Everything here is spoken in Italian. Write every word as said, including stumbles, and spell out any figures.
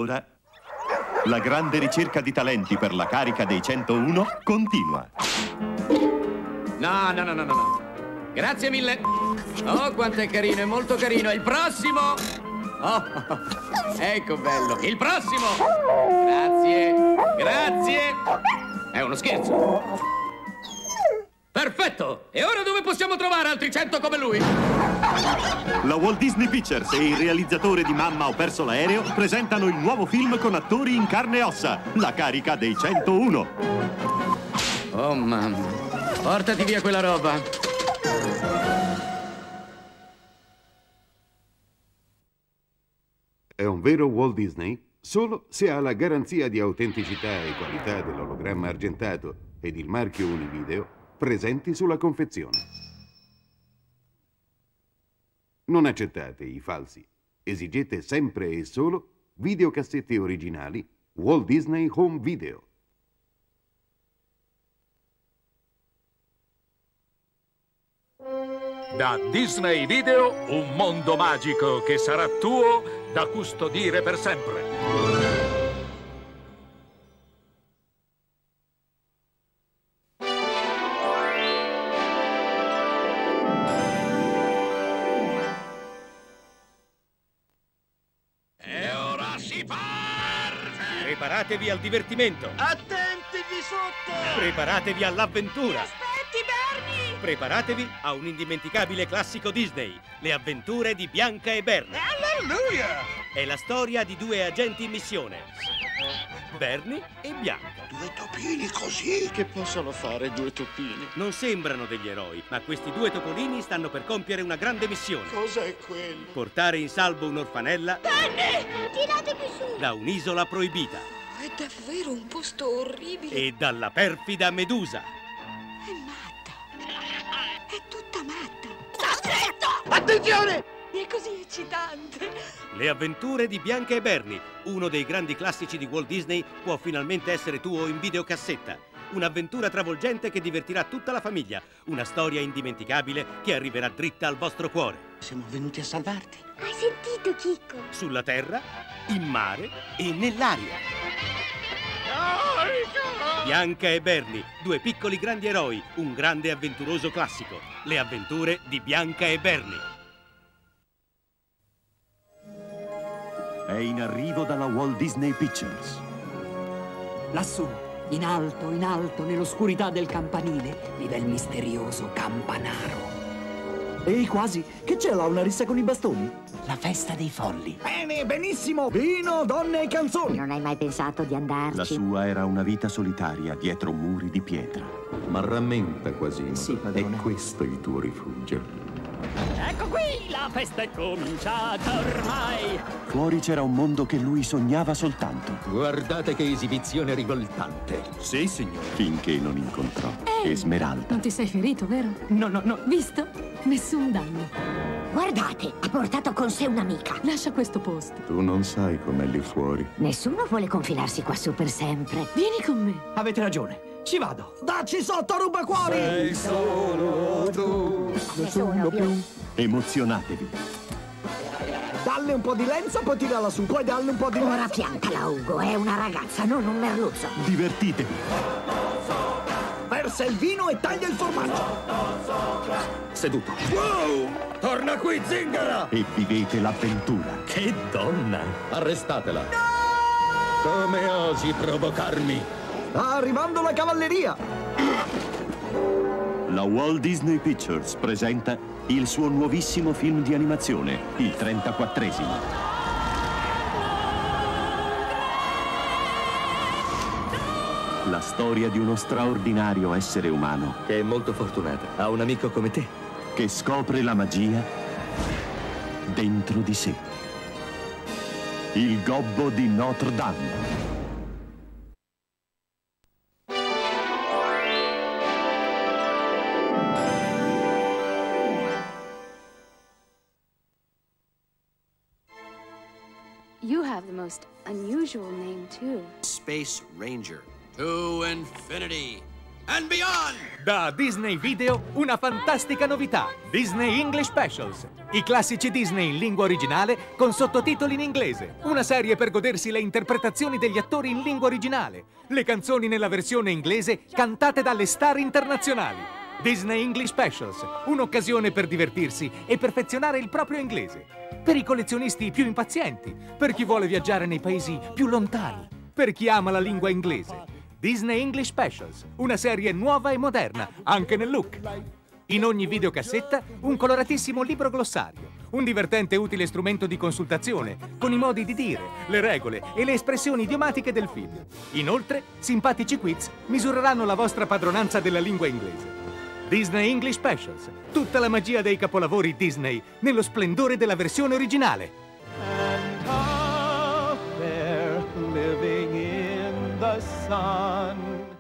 ora la grande ricerca di talenti per la carica dei centouno continua. No, no, no, no, no. Grazie mille. Oh, quanto è carino, è molto carino. Il prossimo! Oh, ecco bello. Il prossimo! Grazie, grazie. È uno scherzo. Perfetto! E ora dove possiamo trovare altri cento come lui? La Walt Disney Pictures e il realizzatore di Mamma ho perso l'aereo presentano il nuovo film con attori in carne e ossa, La carica dei centouno. Oh mamma, portati via quella roba. È un vero Walt Disney solo se ha la garanzia di autenticità e qualità dell'ologramma argentato ed il marchio Univideo presenti sulla confezione. Non accettate i falsi. Esigete sempre e solo videocassette originali Walt Disney Home Video. Da Disney Video, un mondo magico che sarà tuo da custodire per sempre. E ora si parte! Preparatevi al divertimento! Attenti di sotto! Preparatevi all'avventura! Aspetti, Bernie! Preparatevi a un indimenticabile classico Disney, Le avventure di Bianca e Bernie. Alleluia! È la storia di due agenti in missione, Bernie e Bianca. Due topini così? Che possono fare due topini? Non sembrano degli eroi, ma questi due topolini stanno per compiere una grande missione. Cos'è quello? Portare in salvo un'orfanella Bernie! Tiratemi su! da un'isola proibita. È davvero un posto orribile. E dalla perfida Medusa. È matta. È tutta matta. Sta zitto! Attenzione! È così eccitante. Le avventure di Bianca e Bernie, uno dei grandi classici di Walt Disney, può finalmente essere tuo in videocassetta. Un'avventura travolgente che divertirà tutta la famiglia. Una storia indimenticabile che arriverà dritta al vostro cuore. Siamo venuti a salvarti. Hai sentito, Chicco? Sulla terra, in mare e nell'aria. Bianca e Bernie, due piccoli grandi eroi, un grande avventuroso classico. Le avventure di Bianca e Bernie. È in arrivo dalla Walt Disney Pictures. Lassù, in alto, in alto, nell'oscurità del campanile, vive il misterioso Campanaro. Ehi, quasi, che c'è là, una rissa con i bastoni? La festa dei folli. Bene, benissimo! Vino, donne e canzoni! Non hai mai pensato di andarci? La sua era una vita solitaria dietro muri di pietra. Ma rammenta, Quasimodo, sì, padrone. è questo il tuo rifugio. Ecco qui, la festa è cominciata ormai. Fuori c'era un mondo che lui sognava soltanto. Guardate che esibizione rivoltante. Sì, signore. Finché non incontrò Ehi, Esmeralda. Non ti sei ferito, vero? No, no, no. Visto? Nessun danno. Guardate, ha portato con sé un'amica. Lascia questo posto. Tu non sai com'è lì fuori. Nessuno vuole confilarsi qua su per sempre. Vieni con me. Avete ragione. Ci vado. Dacci sotto, rubacuori! Sei solo tu. Nessuno più. Emozionatevi. Dalle un po' di lenza, poi tirala su. Poi dalle un po' di lenza. Ora piantala, Ugo. È una ragazza, non un merluzzo. Divertitevi. Versa il vino e taglia il formaggio. Seduto. Wow! Torna qui, zingara! E vivete l'avventura. Che donna! Arrestatela. Come osi provocarmi? Sta arrivando la cavalleria. La Walt Disney Pictures presenta il suo nuovissimo film di animazione, il trentaquattresimo. La storia di uno straordinario essere umano Che è molto fortunata. Ha un amico come te. che scopre la magia dentro di sé. Il gobbo di Notre Dame. You have the most unusual name, too. Space Ranger. To infinity and beyond! Da Disney Video una fantastica novità, Disney English Specials. I classici Disney in lingua originale con sottotitoli in inglese. Una serie per godersi le interpretazioni degli attori in lingua originale. Le canzoni nella versione inglese cantate dalle star internazionali. Disney English Specials, un'occasione per divertirsi e perfezionare il proprio inglese. Per i collezionisti più impazienti, per chi vuole viaggiare nei paesi più lontani, per chi ama la lingua inglese. Disney English Specials, una serie nuova e moderna, anche nel look. In ogni videocassetta un coloratissimo libro glossario, un divertente e utile strumento di consultazione, con i modi di dire, le regole e le espressioni idiomatiche del film. Inoltre, simpatici quiz misureranno la vostra padronanza della lingua inglese. Disney English Specials, tutta la magia dei capolavori Disney, nello splendore della versione originale. And up there, living in the sun.